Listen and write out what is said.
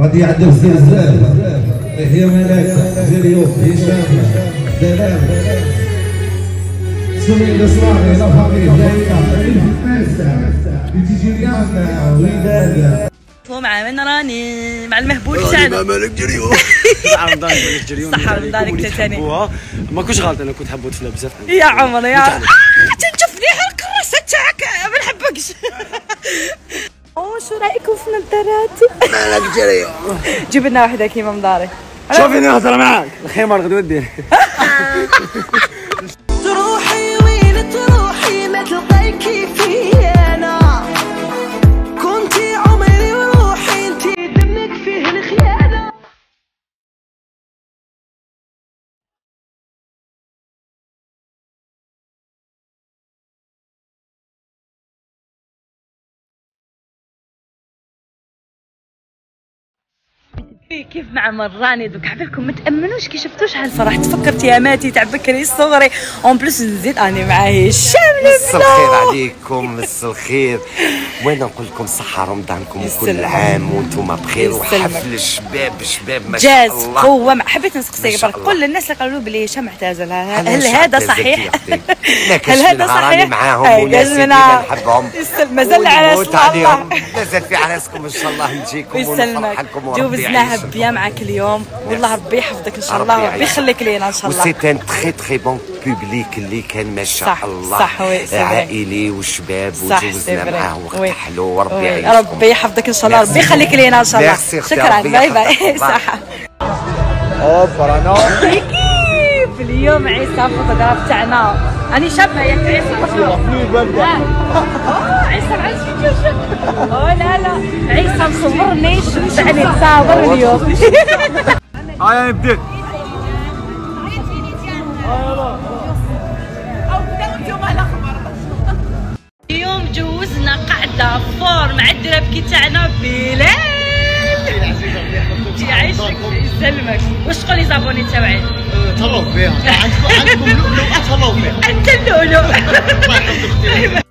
غادي يعدي بزاف هي ملاك جريوف هشام دلال سمية صلاحي لا فقير بتيجيريان وداد مع من راني مع المهبول تاعنا مالك جريوف مع رمضان مالك جريوف صح رمضانك ثاني ما كنتش غلط انا كنت حبوت فيها بزاف يا عمر يا تنشوفني الكراسه تاعك ما نحبكش شو رايكم في نظاراتي؟ مالك جريوف جيب لنا واحده كيما مداري شوفي نهضر معاك الخمار غدوه دير تروحي وين تروحي ما تلقايكي فيا انا كنتي عمري وروحي انتي دمك فيه الخيانه. كيف مع مراني دوك حبالكم ما تامنوش كي شفتوش هالفرح تفكرت يا ماتي تاع بكري الصغري اون بليس نزيد اني معاه هشام مسا الخير عليكم مسا الخير وانا نقول لكم صحة رمضانكم كل عام وانتم بخير وحفل الشباب ما شاء الله هو حبيت نسقسيك برك قول للناس اللي قالوا بلي هشام اعتزل هل هذا صحيح؟ هل هذا صحيح؟ معاهم وناس اللي نحبهم مازال عراس الله مازال في عراسكم ان شاء الله نجيكم ونفرح لكم جوزناها بيان معاك اليوم والله ربي يحفظك ان شاء الله وربي يخليك لينا ان شاء الله. وسيت ان تري تري بون بوبليك اللي كان ما شاء الله صح عائلي والشباب وجوزنا معاه وقت حلو وربي يعيشكم ربي يحفظك ان شاء الله ربي يخليك لينا ان شاء الله. شكرا باي باي صح. كيف اليوم عيسى فوتوغراف تاعنا راني شابه ياك عيسى عيسى معاش في لا لا عيسى مصورني شفت عليه تصاور اليوم هاي بديت اليوم جوزنا قعده فور مع الدرابكي تاعنا بلال يعيشك يسلمك. واش تقول لي زابوني تاوعي؟ تهلاو بها عندكم لؤلؤه تهلاو بها انت اللؤلؤ